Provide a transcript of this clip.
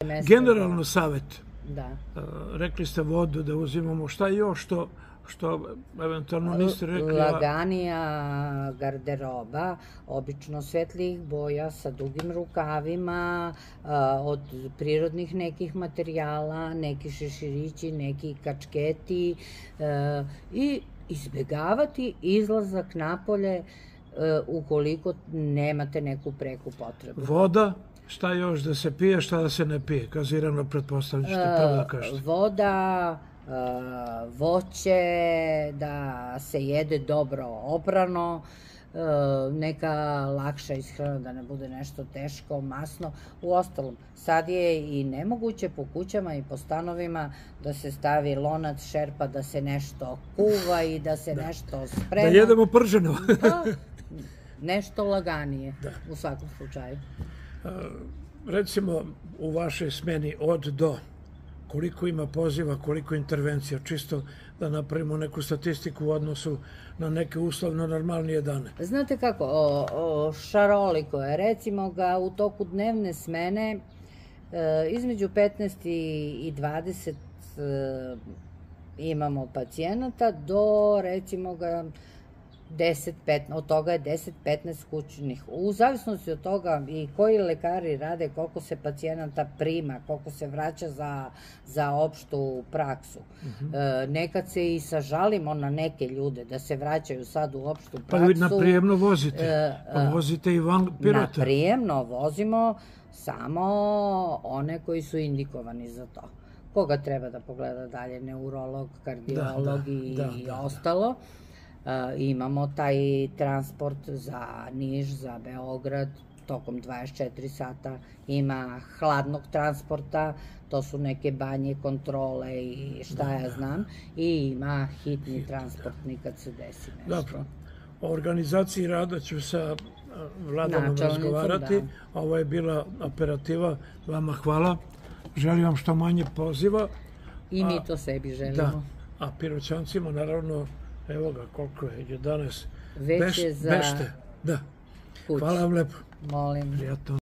Generalno savjet, Da. rekli ste vodu da uzimamo, šta još što eventualno niste rekli? Laganija garderoba, obično svetlijih boja sa dugim rukavima, od prirodnih nekih materijala, neki šeširići, neki kačketi i izbegavati izlazak napolje ukoliko nemate neku preku potrebu. Voda? Šta još da se pije, šta da se ne pije? Gazirano, pretpostavljam ćete prvo da kažete. Voda, voće, da se jede dobro oprano, neka lakša ishrana, da ne bude nešto teško, masno. Uostalom, sad je i nemoguće po kućama i po stanovima da se stavi lonac, šerpa, da se nešto kuva i da se nešto sprema. Da jedemo prženo. Nešto laganije, u svakom slučaju. Recimo, u vašoj smeni od do, koliko ima poziva, koliko intervencija, čisto da napravimo neku statistiku u odnosu na neke uslovno normalnije dane. Znate kako, šaroliko je. Recimo ga u toku dnevne smene između 15 i 20 imamo pacijenata, do recimo ga 10-15, od toga je 10-15 kućnih. U zavisnosti od toga i koji lekari rade, koliko se pacijenata prima, koliko se vraća za opštu praksu. Nekad se i sažalimo na neke ljude da se vraćaju sad u opštu praksu. Pa na prijemno vozite, pa vozite i van Pirota. Na prijemno vozimo samo one koji su indikovani za to. Koga treba da pogleda dalje, neurolog, kardiolog i ostalo. Imamo taj transport za Niš, za Beograd, tokom 24 sata. Ima hladnog transporta, to su neke banje, kontrole i šta ja znam. I ima hitni transportni kad se desi nešto. Dobro. O organizaciji rada ću sa Vladanom razgovarati. Ovo je bila operativa. Vama hvala. Želim vam što manje poziva. I mi to sebi želimo. Da. A Piroćancima, naravno, evo ga, koliko je, 11. Već je za Bešte, da. kuć. Hvala vam lepo. Molim. Prijatno.